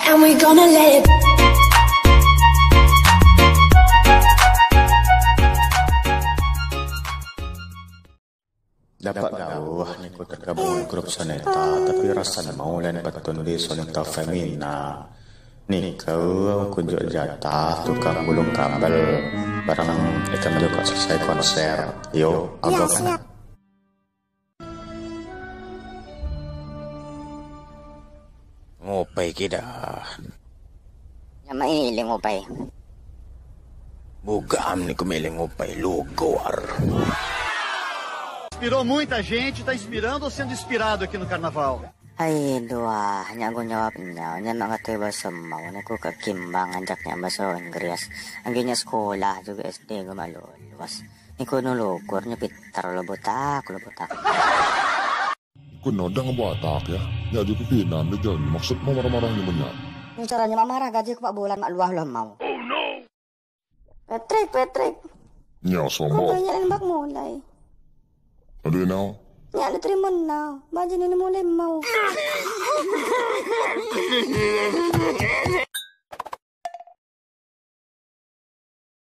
and we gonna let it. Dapat daw ni ko tergabung grup soneta tapi rasan maulan patundi soneta femina. Ni kau kunjuk jatah tukang gulung kabel barang ikan melukak selesai konser. Yo, agak mana? Ngopay kita. Yang mailing ngopay. Bugam ni kumiling ngopay lugar. Inspirou muita gente, está inspirando ou sendo inspirado aqui no carnaval? Ay, dua. Hanya aku jawab niya. Hanya mga tiba sa mau. Naku kakimbang. Anjak niya maso Ingres. Ang ganyan sekolah juga SD gumaluluwas. Niku nulugor niya pitar lubutak. Kuno, dah ngebatak ya. Ya, juga pinam dia jangan. Maksud mau marah-marah ni banyak. Yung caranya mamarah gaji ko pa bulan makluah mau. Oh no! Patrick. Ya, sombong. Kung ganyan ang bakmulay. Ano yun ako? Ya, natriman na. Bajan ni mo mau.